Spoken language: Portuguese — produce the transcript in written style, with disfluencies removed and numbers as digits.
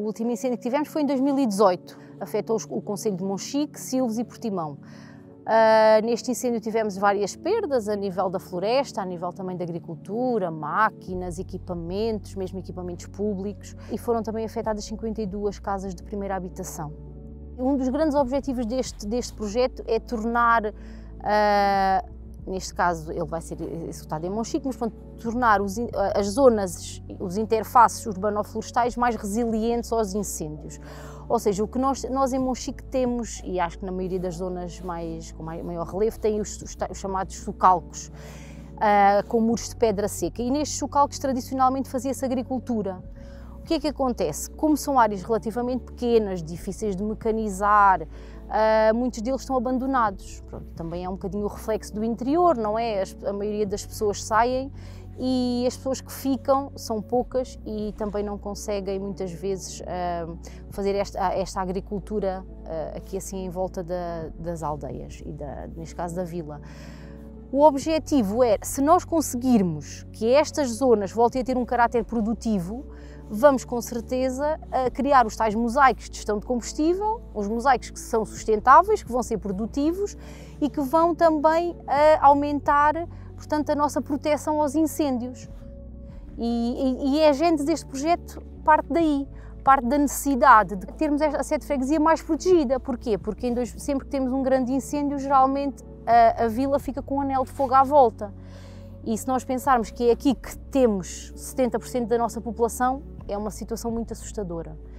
último incêndio que tivemos foi em 2018, afetou o concelho de Monchique, Silves e Portimão. Neste incêndio tivemos várias perdas a nível da floresta, a nível também da agricultura, máquinas, equipamentos, mesmo equipamentos públicos, e foram também afetadas 52 casas de primeira habitação. Um dos grandes objetivos deste projeto é tornar, neste caso ele vai ser executado em Monchique, mas tornar as zonas, os interfaces urbano-florestais mais resilientes aos incêndios. Ou seja, o que nós em Monchique temos, e acho que na maioria das zonas com maior relevo, tem os chamados socalcos, com muros de pedra seca. E nestes socalcos tradicionalmente fazia-se agricultura. O que é que acontece? Como são áreas relativamente pequenas, difíceis de mecanizar, muitos deles estão abandonados. Pronto, também é um bocadinho o reflexo do interior, não é? A maioria das pessoas saem e as pessoas que ficam são poucas e também não conseguem muitas vezes fazer esta agricultura aqui assim em volta das aldeias e neste caso da vila. O objetivo é, se nós conseguirmos que estas zonas voltem a ter um caráter produtivo, vamos com certeza criar os tais mosaicos de gestão de combustível, os mosaicos que são sustentáveis, que vão ser produtivos e que vão também aumentar, portanto, a nossa proteção aos incêndios. E a agenda deste projeto parte daí, parte da necessidade de termos a sede de freguesia mais protegida. Porquê? Porque sempre que temos um grande incêndio, geralmente a vila fica com um anel de fogo à volta. E se nós pensarmos que é aqui que temos 70% da nossa população, é uma situação muito assustadora.